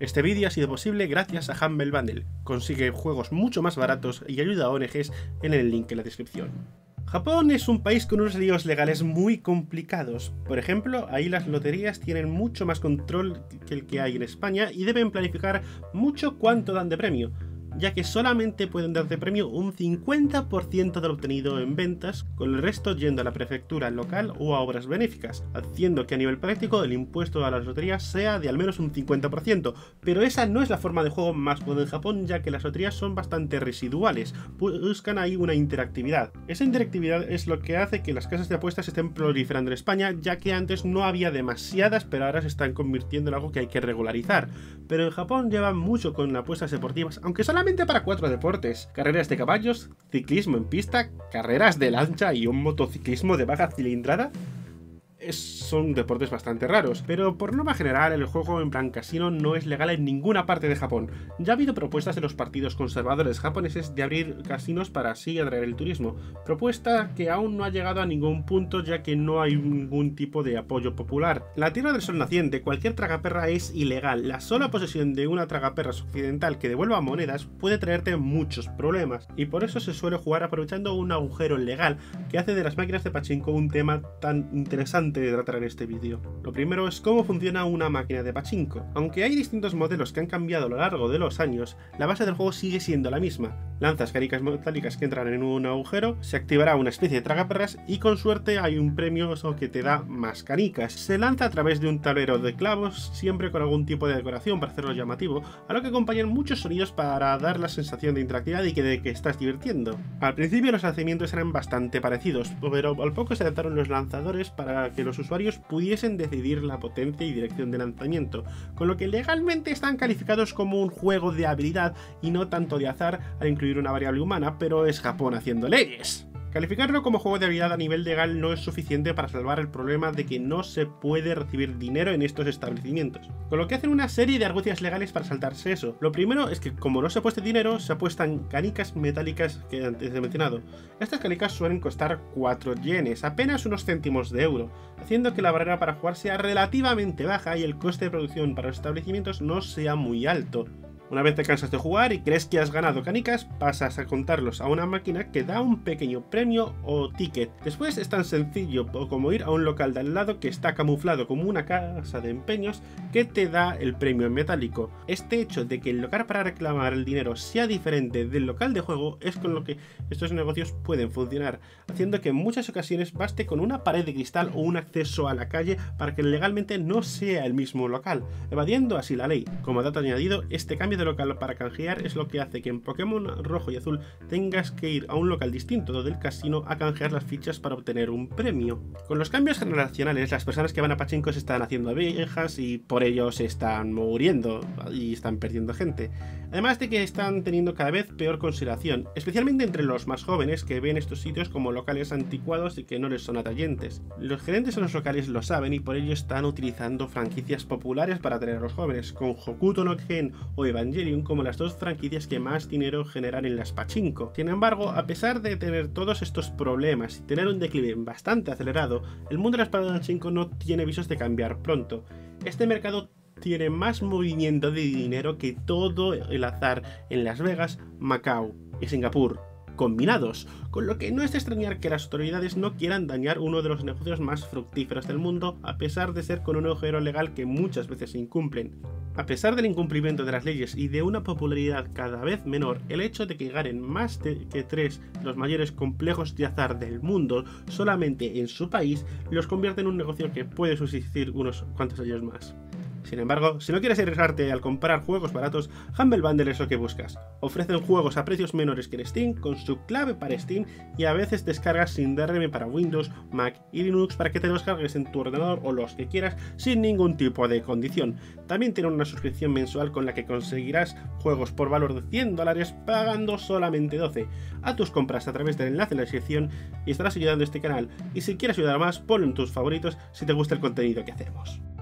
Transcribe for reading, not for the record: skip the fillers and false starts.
Este vídeo ha sido posible gracias a Humble Bundle. Consigue juegos mucho más baratos y ayuda a ONGs en el link en la descripción. Japón es un país con unos líos legales muy complicados. Por ejemplo, ahí las loterías tienen mucho más control que el que hay en España y deben planificar mucho cuánto dan de premio, ya que solamente pueden dar de premio un 50% de lo obtenido en ventas, con el resto yendo a la prefectura local o a obras benéficas, haciendo que a nivel práctico el impuesto a las loterías sea de al menos un 50%, pero esa no es la forma de juego más cómoda en Japón, ya que las loterías son bastante residuales, buscan ahí una interactividad. Esa interactividad es lo que hace que las casas de apuestas estén proliferando en España, ya que antes no había demasiadas, pero ahora se están convirtiendo en algo que hay que regularizar. Pero en Japón llevan mucho con apuestas deportivas, aunque solamente para 4 deportes: carreras de caballos, ciclismo en pista, carreras de lancha y un motociclismo de baja cilindrada. Son deportes bastante raros, pero por norma general el juego en plan casino no es legal en ninguna parte de Japón. Ya ha habido propuestas de los partidos conservadores japoneses de abrir casinos para así atraer el turismo, propuesta que aún no ha llegado a ningún punto ya que no hay ningún tipo de apoyo popular. En la Tierra del Sol naciente cualquier tragaperra es ilegal. La sola posesión de una tragaperras occidental que devuelva monedas puede traerte muchos problemas, y por eso se suele jugar aprovechando un agujero legal que hace de las máquinas de pachinko un tema tan interesante de tratar en este vídeo. Lo primero es cómo funciona una máquina de pachinko. Aunque hay distintos modelos que han cambiado a lo largo de los años, la base del juego sigue siendo la misma. Lanzas canicas metálicas que entran en un agujero, se activará una especie de tragaperras y con suerte hay un premio que te da más canicas. Se lanza a través de un tablero de clavos, siempre con algún tipo de decoración para hacerlo llamativo, a lo que acompañan muchos sonidos para dar la sensación de interactividad y de que estás divirtiendo. Al principio los lanzamientos eran bastante parecidos, pero al poco se adaptaron los lanzadores para que los usuarios pudiesen decidir la potencia y dirección de lanzamiento, con lo que legalmente están calificados como un juego de habilidad y no tanto de azar al incluir una variable humana, pero es Japón haciendo leyes. Calificarlo como juego de habilidad a nivel legal no es suficiente para salvar el problema de que no se puede recibir dinero en estos establecimientos, con lo que hacen una serie de argucias legales para saltarse eso. Lo primero es que como no se apuesta dinero, se apuestan canicas metálicas que antes he mencionado. Estas canicas suelen costar 4 yenes, apenas unos céntimos de euro, haciendo que la barrera para jugar sea relativamente baja y el coste de producción para los establecimientos no sea muy alto. Una vez te cansas de jugar y crees que has ganado canicas, pasas a contarlos a una máquina que da un pequeño premio o ticket. Después es tan sencillo como ir a un local de al lado que está camuflado como una casa de empeños que te da el premio en metálico. Este hecho de que el local para reclamar el dinero sea diferente del local de juego es con lo que estos negocios pueden funcionar, haciendo que en muchas ocasiones baste con una pared de cristal o un acceso a la calle para que legalmente no sea el mismo local, evadiendo así la ley. Como dato añadido, este cambio de local para canjear es lo que hace que en Pokémon rojo y azul tengas que ir a un local distinto del casino a canjear las fichas para obtener un premio. Con los cambios generacionales, las personas que van a pachinko se están haciendo viejas y por ello se están muriendo y están perdiendo gente. Además de que están teniendo cada vez peor consideración, especialmente entre los más jóvenes que ven estos sitios como locales anticuados y que no les son atrayentes. Los gerentes de los locales lo saben y por ello están utilizando franquicias populares para atraer a los jóvenes, con Hokuto no Ken o Evangelion como las dos franquicias que más dinero generan en las pachinko. Sin embargo, a pesar de tener todos estos problemas y tener un declive bastante acelerado, el mundo de las pachinko no tiene visos de cambiar pronto. Este mercado tiene más movimiento de dinero que todo el azar en Las Vegas, Macao y Singapur combinados, con lo que no es de extrañar que las autoridades no quieran dañar uno de los negocios más fructíferos del mundo, a pesar de ser con un agujero legal que muchas veces incumplen. A pesar del incumplimiento de las leyes y de una popularidad cada vez menor, el hecho de que ganen más que 3 de los mayores complejos de azar del mundo solamente en su país los convierte en un negocio que puede subsistir unos cuantos años más. Sin embargo, si no quieres arriesgarte al comprar juegos baratos, Humble Bundle es lo que buscas. Ofrecen juegos a precios menores que en Steam, con su clave para Steam y a veces descargas sin DRM para Windows, Mac y Linux para que te los cargues en tu ordenador o los que quieras sin ningún tipo de condición. También tienen una suscripción mensual con la que conseguirás juegos por valor de $100 pagando solamente 12. Haz tus compras a través del enlace en la descripción y estarás ayudando a este canal. Y si quieres ayudar más, ponlo en tus favoritos si te gusta el contenido que hacemos.